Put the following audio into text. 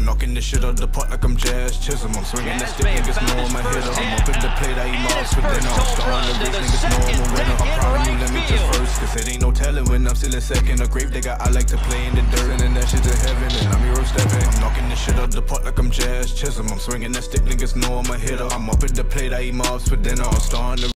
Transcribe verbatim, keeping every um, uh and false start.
knocking this shit out the pot like I'm Jazz Chisholm. I'm swinging that stick, niggas know I'm a hitter. I'm up in the plate, I eat mobs for dinner. I'm starting to race, niggas know I'm a winner. I'm proud of you, let me just first, cause it ain't no telling when I'm still in second. A grave digger, I like to play in the dirt, and that shit to heaven, and I'm hero stepping. I'm knocking this shit out the pot like I'm Jazz Chisholm. I'm swinging that stick, niggas know I'm a hitter. I'm up in the plate, I eat mobs for dinner. I'm starting to